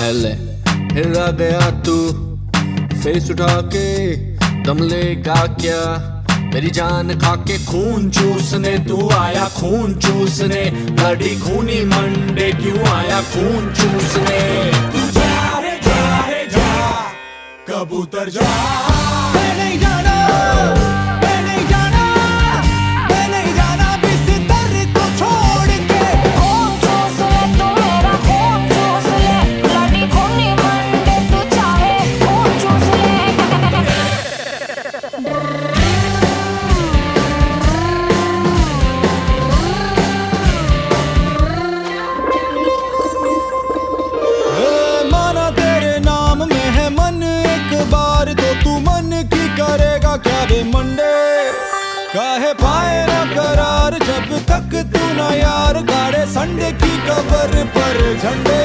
ले हिला गया तू फेस उठा के, दम लेगा क्या मेरी जान खा के? खून चूसने तू आया, खून चूसने, ब्लडी खूनी मंडे क्यों आया खून चूसने? तू जा रे जा, कबूतर जा। मैं नहीं जाना, मैं नहीं जाना, मैं नहीं जाना बिस्तर को छोड़ के। खून चूस ले तू मेरा, खून चूस ले, ब्लडी खूनी मंडे तू चाहे खून चूस ले। माना तेरे नाम में है मन, एक बार तो तू मन की करेगा क्या रे मंडे? काहे पाए ना करार जब तक तू ना यार गाड़े संडे की कबर पर झंडे।